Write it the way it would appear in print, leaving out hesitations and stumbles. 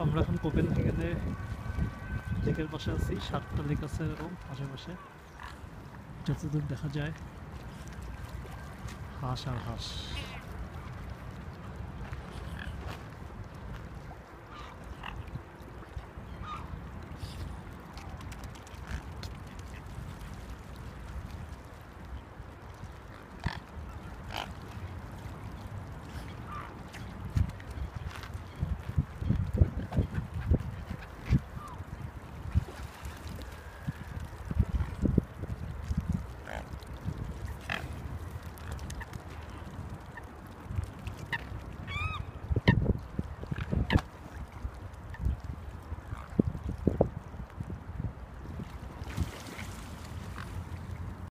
আমরা এখন কোপেনহেগেনে লেকের পাশে আছি। 7টা লেক আছে এরকম আশেপাশে, যতদূর দেখা যায় হাঁস আর হাঁস।